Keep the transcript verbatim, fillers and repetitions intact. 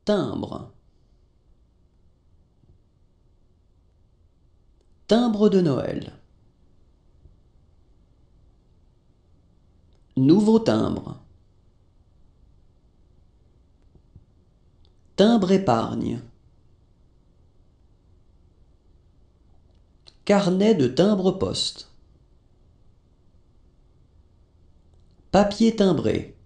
Timbre. Timbre de Noël. Nouveau timbre. Timbre épargne. Carnet de timbre-poste. Papier timbré.